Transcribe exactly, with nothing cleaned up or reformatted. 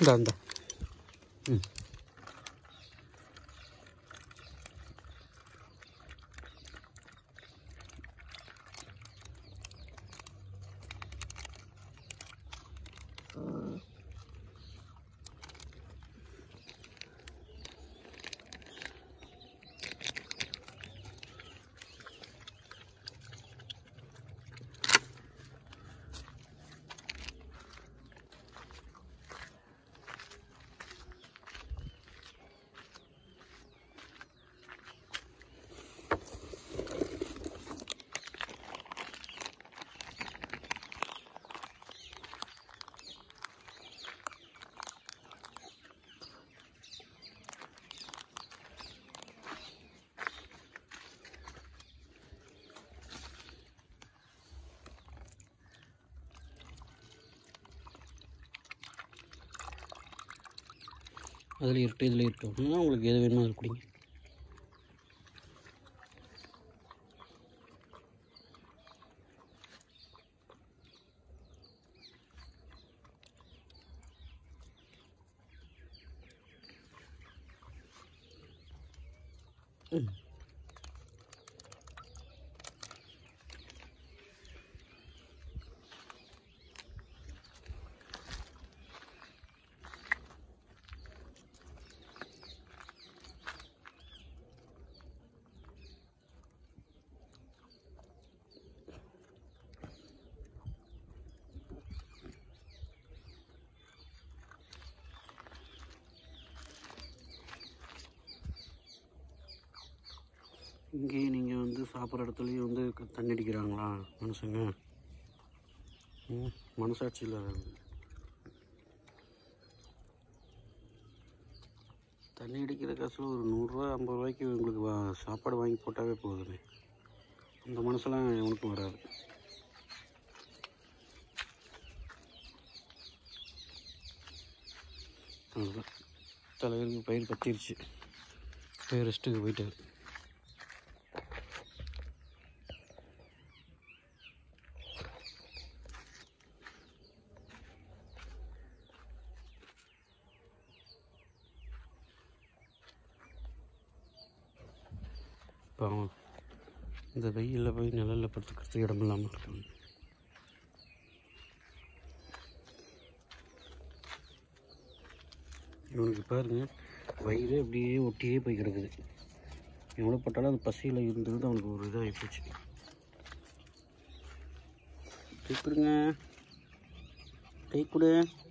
இந்த இந்த ம் அதில் இருக்கட்டும் இதில் இருக்கட்டும் உங்களுக்கு எது வேணுமோ அது குடிங்க. ம் இங்கேயே நீங்கள் வந்து சாப்பிட்ற இடத்துலையும் வந்து தண்ணி அடிக்கிறாங்களா மனுஷங்க? ம் மனசாட்சி இல்லாத தண்ணி அடிக்கிற காசில் ஒரு நூறுரூவா ஐம்பது ரூபாய்க்கு உங்களுக்கு வா சாப்பாடு வாங்கி போட்டாவே போதுமே. அந்த மனசெல்லாம் எவனுக்கும் வராது. அதுதான் தலைவருக்கு பயிர் பற்றிருச்சு, போய் ரெஸ்ட்டுக்கு போயிட்டாரு. பாவம் இந்த வெயிலில் போய் நிழலில் படுத்துக்கிறதுக்கு இடம் இல்லாமல் இருக்காங்க. இவனுக்கு பாருங்கள் வயிறு அப்படியே ஒட்டியே போய் கிடக்குது. எவ்வளோ பட்டாலும் அது பசியில் இருந்தது அவனுக்கு ஒரு இதாக ஆகிப்போச்சு. டீ கொடுங்க, டீ கொடு.